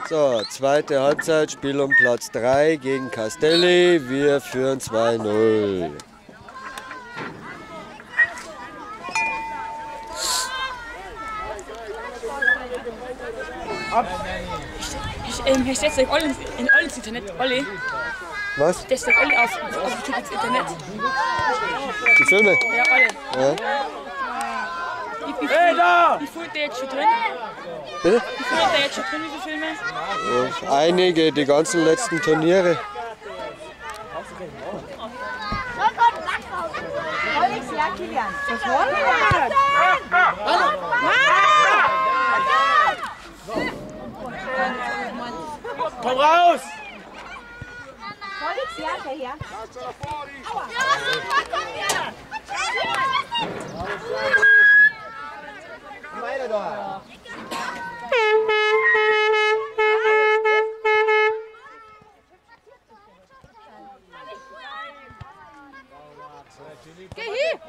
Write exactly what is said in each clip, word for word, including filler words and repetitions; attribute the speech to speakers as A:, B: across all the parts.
A: So, zweite Halbzeit, Spiel um Platz drei gegen Castelli. Wir führen zwei null.
B: Ich, ähm, ich setze euch alle in alles Internet. Alle.
A: Was?
B: Ich setze euch alle auf, auf das Internet.
A: Die Filme?
B: Ja, alle.
A: Ja.
B: Wie, wie, hey, da! Wie viel ist der jetzt schon drin?
A: Bitte?
B: Wie viel ist der jetzt schon drin, wie viele Filme?
A: Ja, einige, die ganzen letzten Turniere.
C: Komm raus! Weiter da!
B: Geh hier!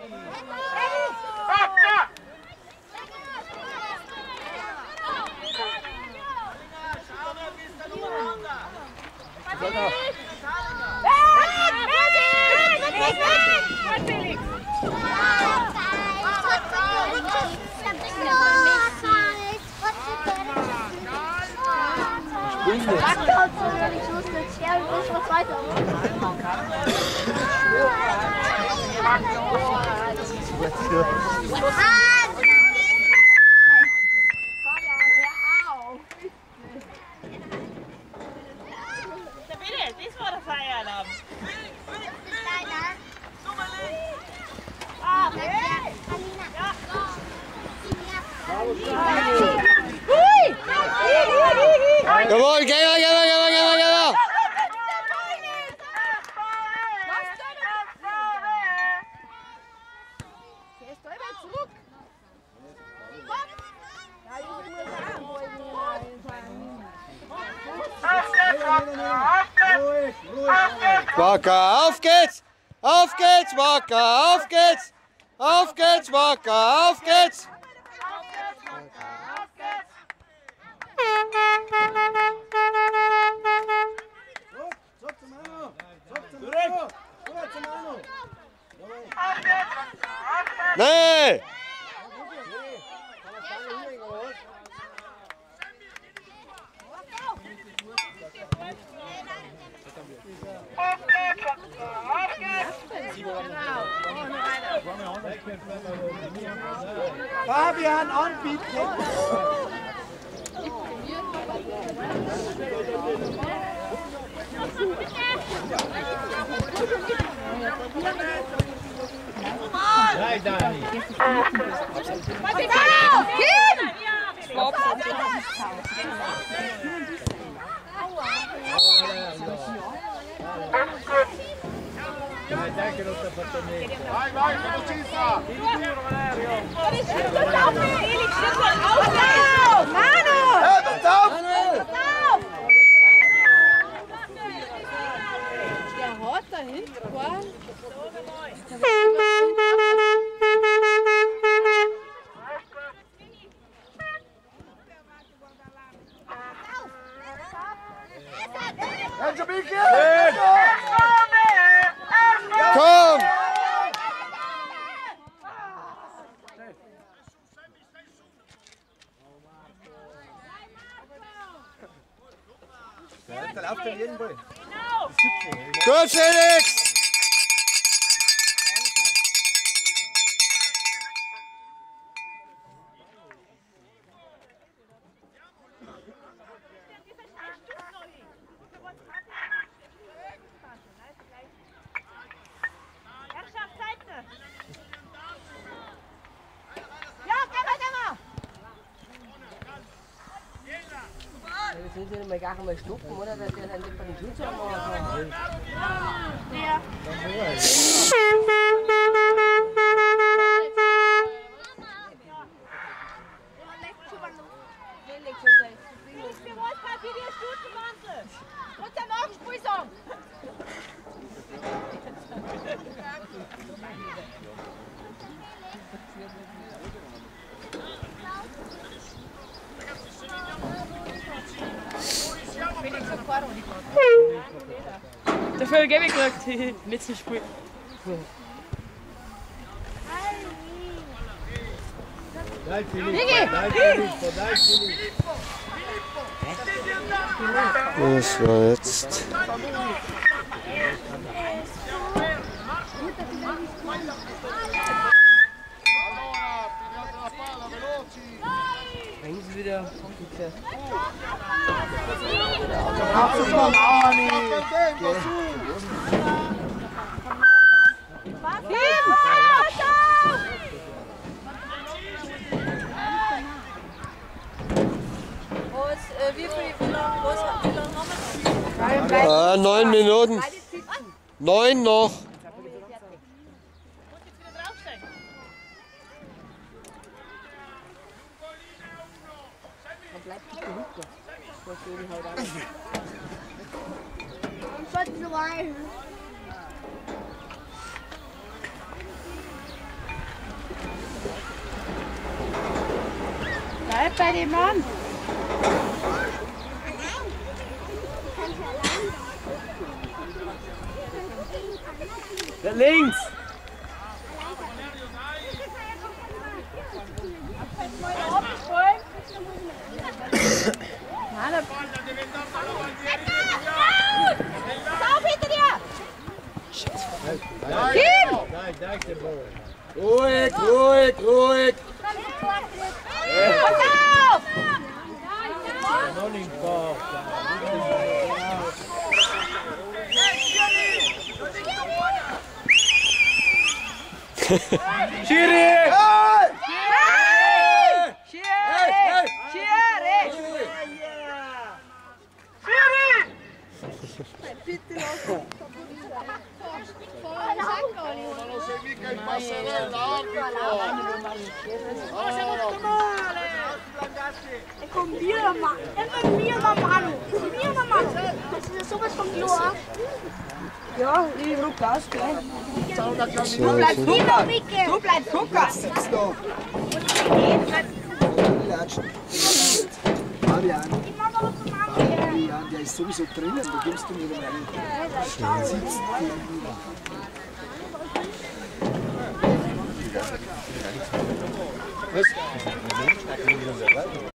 A: Jawohl, geh mal, geh mal, geh mal, geh mal, geh mal! Wacker, auf geht's! Auf geht's, Wacker, auf geht's! Auf geht's, Wacker, auf geht's! Nee!
C: Fabian anbieten! Nein, Dani! Dai, dai che non sta fatto niente. Vai, vai, velocissima! Tieni duro, Valerio! Mano! Eh, pass auf!
D: Der hat da hinten war.
A: Komm!
C: Da läuft er jeden Ball.
A: Gut, Felix!
D: Sind Sie mal gar nicht mal schnuppen, oder? Dass der dann bei den Schulzeugen machen.
B: Ja. Dafür gebe ich gesagt, letztes Spiel.
C: Dai Filippo, dai Filippo, dai Filippo.
A: Das war jetzt.
D: Bringen Sie wieder. Bitte.
E: Wie viel, wie lange, wie lange haben wir?
A: Ah, neun Minuten. Neun noch.
D: Dann bleibt bitte hinten. Das will ich halt auch.
E: Bleib bei dem Mann.
C: Da links! Dai, dai che buono!
A: Ruhig, ruhig, ruhig.
C: Non importa! Schiri!
A: Ma non sei mica in passerella, arbitro!
E: Oh, siamo tutto male! E con mio ma è con mio mano! Mio mamma! Das ist sowas von Klo,
D: Ja, ich ruck aus, gell?
E: Du bleibst lieber, Micke!
D: Du bleibst gucken!
F: Sitzt da. Fabian. Fabian, der ist sowieso drinnen, da gibst du mir einen. Sitzt der wieder. Was?